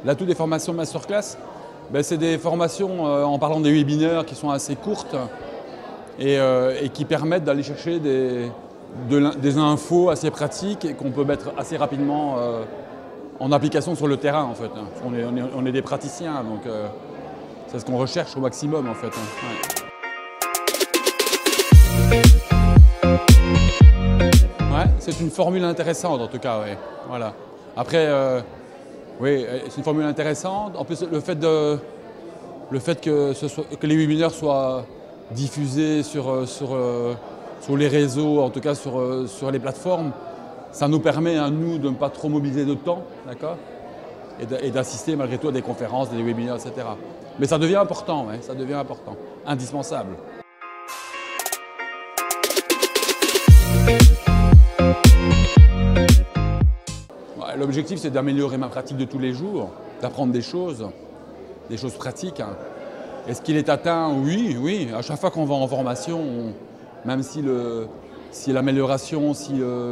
L'atout des formations masterclass, ben, c'est des formations en parlant des webinaires qui sont assez courtes et qui permettent d'aller chercher des infos assez pratiques et qu'on peut mettre assez rapidement en application sur le terrain en fait. On est des praticiens, donc c'est ce qu'on recherche au maximum en fait. Ouais, c'est une formule intéressante en tout cas, ouais. Voilà. Après, oui, c'est une formule intéressante. En plus, le fait que les webinaires soient diffusés sur les réseaux, en tout cas sur les plateformes, ça nous permet, à nous, de ne pas trop mobiliser de temps, d'accord, et d'assister malgré tout à des conférences, des webinaires, etc. Mais ça devient important, ouais, ça devient important, indispensable. L'objectif, c'est d'améliorer ma pratique de tous les jours, d'apprendre des choses pratiques. Est-ce qu'il est atteint? Oui, oui. À chaque fois qu'on va en formation, même si l'amélioration, si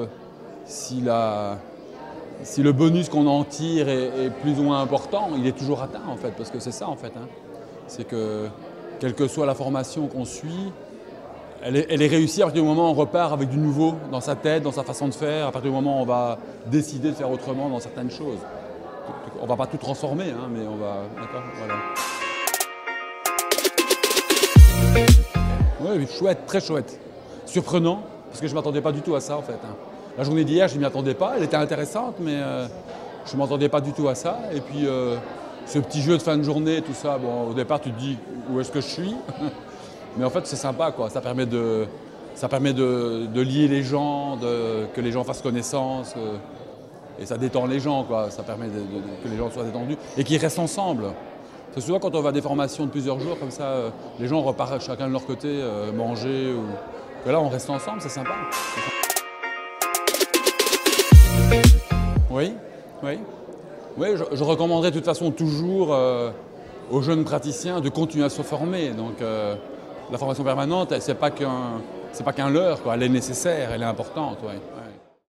le bonus qu'on en tire est plus ou moins important, il est toujours atteint en fait, parce que c'est ça en fait. C'est que, quelle que soit la formation qu'on suit, elle est réussie à partir du moment où on repart avec du nouveau dans sa tête, dans sa façon de faire, à partir du moment où on va décider de faire autrement dans certaines choses. On ne va pas tout transformer, mais on va... D'accord, voilà. Oui, chouette, très chouette. Surprenant, parce que je ne m'attendais pas du tout à ça en fait. La journée d'hier, je ne m'y attendais pas, elle était intéressante, mais je ne m'attendais pas du tout à ça. Et puis, ce petit jeu de fin de journée, tout ça, bon, au départ, tu te dis où est-ce que je suis. Mais en fait, c'est sympa, quoi. Ça permet de lier les gens, que les gens fassent connaissance. Et ça détend les gens, quoi. Ça permet que les gens soient détendus et qu'ils restent ensemble. C'est souvent quand on va à des formations de plusieurs jours, comme ça, les gens repartent chacun de leur côté manger. Et là, on reste ensemble, c'est sympa. Oui, oui. Oui, je recommanderais de toute façon toujours aux jeunes praticiens de continuer à se former. Donc, la formation permanente, c'est pas qu'un leurre, quoi. Elle est nécessaire, elle est importante. Ouais.